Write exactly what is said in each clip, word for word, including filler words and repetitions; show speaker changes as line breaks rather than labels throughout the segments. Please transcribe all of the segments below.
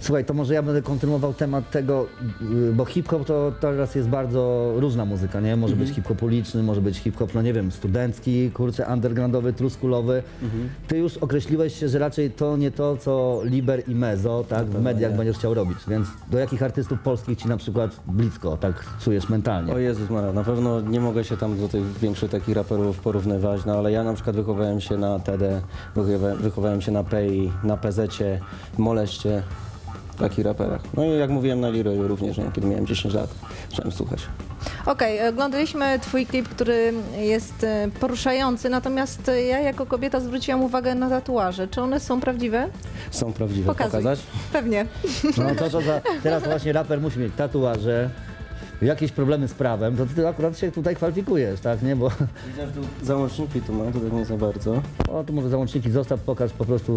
Słuchaj, to może ja będę kontynuował temat tego, bo hip-hop to teraz jest bardzo różna muzyka, nie? Może mhm. być hip-hop uliczny, może być hip-hop, no nie wiem, studencki, kurczę, undergroundowy, truskulowy. Mhm. Ty już określiłeś się, że raczej to nie to, co Liber i Mezo, tak, w mediach nie. będziesz chciał robić, więc do jakich artystów polskich ci na przykład blisko, tak czujesz mentalnie?
O Jezus Maria, na pewno nie mogę się tam do tych większych takich raperów porównywać, no ale ja na przykład wychowałem się na T D, wychowałem, wychowałem się na P I, na P Z-cie, Moleście, takich raperach. No i jak mówiłem na Leroyu również, nie? Kiedy miałem dziesięć lat, zacząłem słuchać.
Okej, okay, oglądaliśmy twój klip, który jest poruszający, natomiast ja jako kobieta zwróciłam uwagę na tatuaże. Czy one są prawdziwe?
Są prawdziwe.
Pokazuj.
Pokazać?
Pewnie.
No to, to za, teraz właśnie raper musi mieć tatuaże, jakieś problemy z prawem, to ty akurat się tutaj kwalifikujesz, tak, nie? Bo...
Widzę, że tu załączniki tu mam, tutaj nie za bardzo.
O, tu może załączniki zostaw, pokaż po prostu.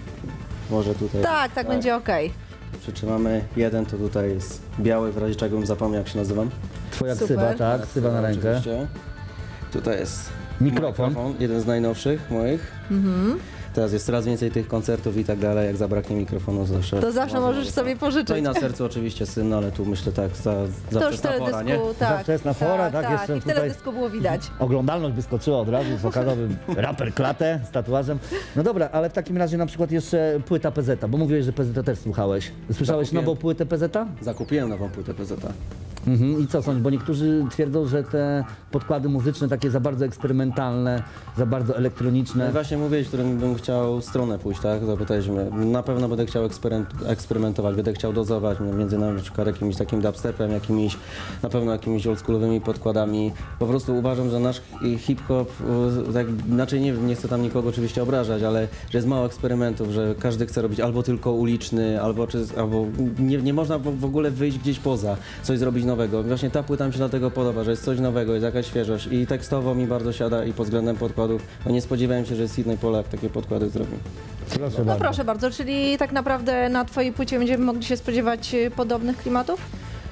Może tutaj.
Tak, tak, tak. będzie okej. Okay.
Przytrzymamy jeden, to tutaj jest biały, w razie czego bym zapomniał, jak się nazywam.
Twoja Super. ksywa, tak, ksywa na rękę.
Oczywiście. Tutaj jest
mikrofon.
mikrofon, jeden z najnowszych moich. Mhm. Teraz jest coraz więcej tych koncertów i tak dalej, jak zabraknie mikrofonu zawsze.
To zawsze możesz sobie pożyczyć.
No i na sercu oczywiście syn, no ale tu myślę tak, za,
to
zawsze
już teledysku, nie?
Tak, zawsze jest na fora, tak,
tak,
tak.
I w teledysku było widać.
Oglądalność by skoczyła od razu, pokazałbym raper klatę z tatuażem. No dobra, ale w takim razie na przykład jeszcze płyta P Z, bo mówiłeś, że P Z też słuchałeś. Słyszałeś Zakupiłem. nową płytę P Z?
Zakupiłem nową płytę P Z.
Mhm. I co sądzisz? Bo niektórzy twierdzą, że te podkłady muzyczne takie za bardzo eksperymentalne, za bardzo elektroniczne.
No właśnie mówiłeś, którym bym chciał stronę pójść, tak? Zapytaliśmy. Na pewno będę chciał eksperymentować, będę chciał dozować między na przykład jakimś takim dubstepem, jakimiś, na pewno jakimiś oldschoolowymi podkładami. Po prostu uważam, że nasz hip-hop, tak, inaczej nie, nie chcę tam nikogo oczywiście obrażać, ale że jest mało eksperymentów, że każdy chce robić albo tylko uliczny, albo, czy, albo nie, nie można w ogóle wyjść gdzieś poza, coś zrobić nowego. Właśnie ta płyta mi się dlatego podoba, że jest coś nowego, jest jakaś świeżość i tekstowo mi bardzo siada i pod względem podkładów. No nie spodziewałem się, że Sydney Polak takie podkłady zrobi.
Proszę
no
bardzo.
proszę bardzo, czyli tak naprawdę na twojej płycie będziemy mogli się spodziewać podobnych klimatów?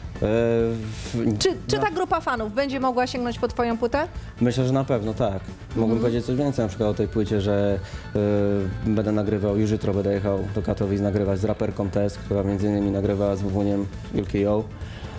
Eee,
czy czy ta grupa fanów będzie mogła sięgnąć po twoją płytę?
Myślę, że na pewno tak. Mógłbym mm. powiedzieć coś więcej na przykład o tej płycie, że y, będę nagrywał, już jutro będę jechał do Katowic nagrywać z raperką Test, która między innymi nagrywała z Wuwuniem L K O.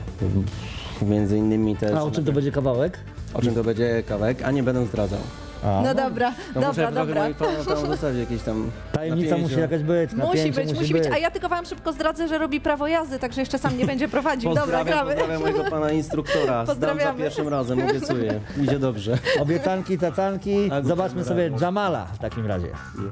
Między innymi też...
A o czym to będzie kawałek?
O czym to będzie kawałek, a nie będę zdradzał.
A, no dobra,
no
dobra,
muszę
dobra.
Muszę tam zostawić jakieś tam
tajemnica musi jakaś być,
musi być, musi być. A ja tylko wam szybko zdradzę, że robi prawo jazdy, także jeszcze sam nie będzie prowadził. Dobra, gramy.
Pozdrawiam mojego pana instruktora. Zdam za pierwszym razem, obiecuję. Idzie dobrze.
Obiecanki, cacanki. Tak, zobaczmy sobie Jamala w takim razie.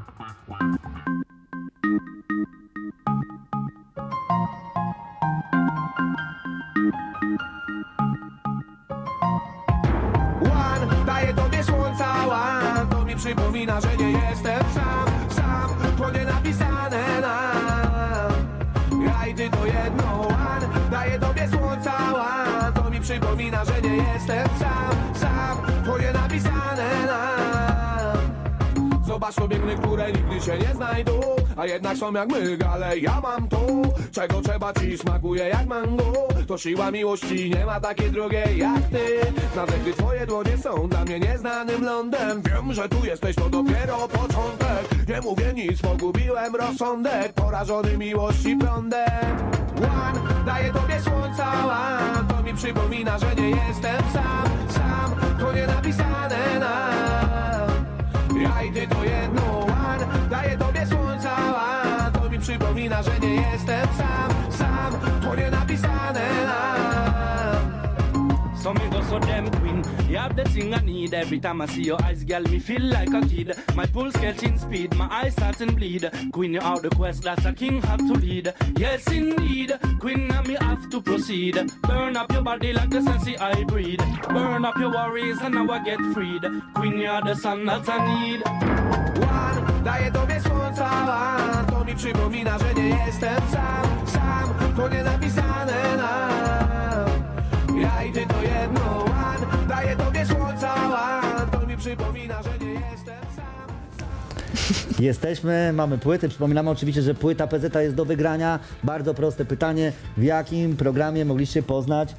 Daję tobie słońca łan, to mi przypomina, że nie jestem sam, sam, to nie napisane nam. Ja i ty to jedno łan, daję tobie słońca łan, to mi przypomina, że nie jestem sam, sam, to nie napisane nam. Zobacz to biegny, które nigdy się nie znajdą, a jednak są jak my, ale ja mam to, czego trzeba ci smakuje jak mango. To siła miłości, nie ma takiej drugiej jak ty. Nawet gdy twoje dłonie są dla mnie nieznanym lądem, wiem, że tu jesteś, to dopiero początek. Nie mówię nic, pogubiłem rozsądek, porażony miłości prądem. One, daję tobie słońca, one, to mi przypomina, że nie jestem sam, sam, to nie napisane nam. Ja i ty to jedno, one, daję tobie słońca, one, to mi przypomina, że nie jestem sam, sam, to nie napisane nam.
So me go so damn queen. You have the thing I need every time I see your eyes, girl. Me feel like a kid. My pulse catching speed, my eyes starting bleed. Queen, you out the quest that a king have to lead. Yes, indeed. Queen, now me have to proceed. Burn up your body like the sensi I breathe. Burn up your worries and now I get freed. Queen, you are the sun that I need.
One, daję tobie słońca, one, to mi przypomina, że nie jestem sam, sam, to nie napisane nam. Ja i ty to jedno, one, daję tobie słońca, one, to mi przypomina, że nie jestem sam.
Jesteśmy, mamy płyty, przypominamy oczywiście, że płyta P Z jest do wygrania. Bardzo proste pytanie, w jakim programie mogliście poznać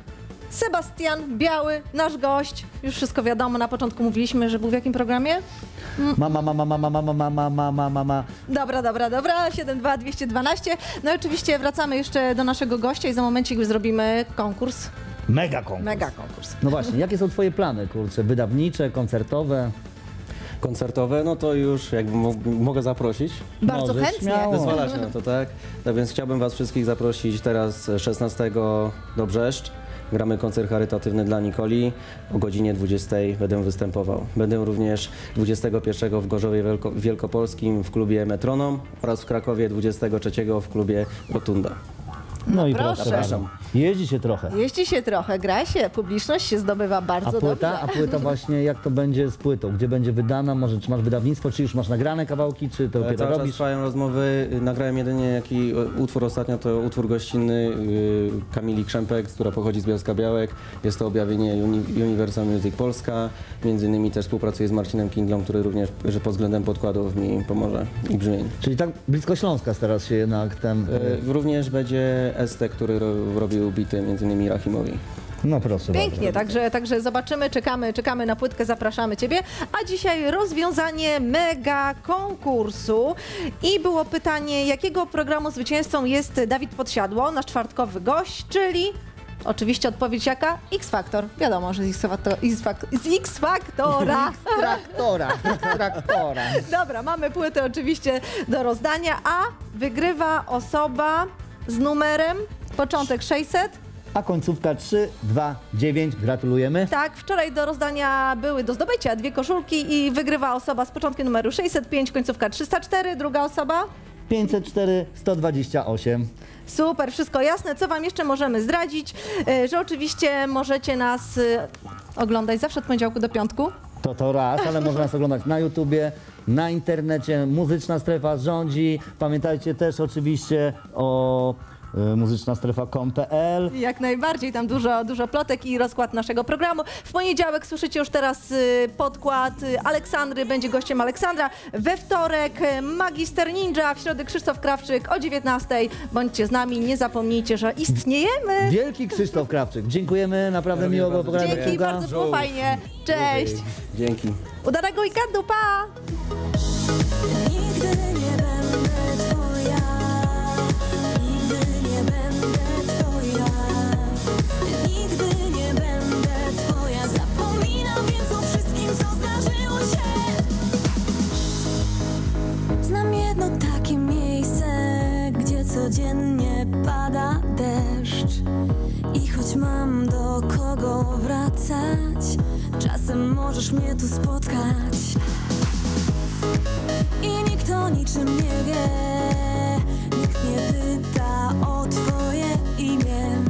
Sebastian Biały, nasz gość. Już wszystko wiadomo, na początku mówiliśmy, że był w jakim programie?
Mama, mama, mama, mama, mama, mama, mama, mama.
Dobra, dobra, dobra, siedem dwa dwieście dwanaście. No i oczywiście wracamy jeszcze do naszego gościa i za momencik zrobimy konkurs.
Mega konkurs.
Mega konkurs.
No właśnie, jakie są twoje plany, kurczę, wydawnicze, koncertowe?
Koncertowe, no to już jakby mo- mogę zaprosić.
Bardzo
Możesz,
chętnie.
śmiało.
Zezwalacie na to, tak? No więc chciałbym Was wszystkich zaprosić teraz szesnastego do Brzeszcz. Gramy koncert charytatywny dla Nikoli. O godzinie dwudziestej będę występował. Będę również dwudziestego pierwszego w Gorzowie Wielko- Wielkopolskim w klubie Metronom oraz w Krakowie dwudziestego trzeciego w klubie Rotunda.
No i
proszę.
proszę.
Zapraszam.
Jeździ się trochę.
Jeździ się trochę, gra się, publiczność się zdobywa
A
bardzo
płyta,
dobrze.
a płyta właśnie, jak to będzie z płytą? Gdzie będzie wydana? Może czy masz wydawnictwo, czy już masz nagrane kawałki, czy to
E,
dopiero
Cały czas
robisz?
trwają rozmowy. Nagrałem jedynie jaki e, utwór ostatnio, to utwór gościnny y, Kamili Krzempek, która pochodzi z Bielska Białek. Jest to objawienie Uni- Universal Music Polska. Między innymi też współpracuję z Marcinem Kindlą, który również że pod względem podkładów mi pomoże i brzmień.
Czyli tak blisko Śląska teraz się jednak ten...
E, Również będzie Este, który ro, robił bity między innymi Rahimowi.
No proszę
Pięknie,
bardzo.
także, także zobaczymy, czekamy, czekamy na płytkę, zapraszamy Ciebie. A dzisiaj rozwiązanie mega konkursu. I było pytanie, jakiego programu zwycięzcą jest Dawid Podsiadło, nasz czwartkowy gość, czyli oczywiście odpowiedź jaka? X Factor. Wiadomo, że z X, Factor, X, Fac- z X Factora.
Traktora, traktora.
Dobra, mamy płytę oczywiście do rozdania, a wygrywa osoba z numerem początek sześćset.
A końcówka trzy dwa dziewięć. Gratulujemy.
Tak, wczoraj do rozdania były do zdobycia dwie koszulki i wygrywa osoba z początkiem numeru sześćset pięć, końcówka trzysta cztery, druga osoba.
pięćset cztery sto dwadzieścia osiem.
Super, wszystko jasne. Co Wam jeszcze możemy zdradzić? E, Że oczywiście możecie nas e, oglądać zawsze od poniedziałku do piątku.
To to raz, ale można nas oglądać na YouTubie, na internecie. Muzyczna Strefa rządzi. Pamiętajcie też oczywiście o y, muzyczna strefa kropka com kropka p l.
Jak najbardziej, tam dużo, dużo plotek i rozkład naszego programu. W poniedziałek słyszycie już teraz y, podkład y, Aleksandry, będzie gościem Aleksandra. We wtorek y, Magister Ninja, w środę Krzysztof Krawczyk o dziewiętnastej. Bądźcie z nami, nie zapomnijcie, że istniejemy.
Wielki Krzysztof Krawczyk. Dziękujemy, naprawdę
Robię
miło było
bardzo
pogadać.
Dzięki, bardzo było fajnie. Cześć.
Dzięki.
Udanego weekendu, pa!
Nigdy nie będę twoja, nigdy nie będę twoja, nigdy nie będę twoja. Zapominam więc o wszystkim, co zdarzyło się. Znam jedno takie miejsce, gdzie codziennie pada deszcz. I choć mam do kogo wracać, czasem możesz mnie tu spotkać. I nikt o niczym nie wie, nikt nie pyta o twoje imię.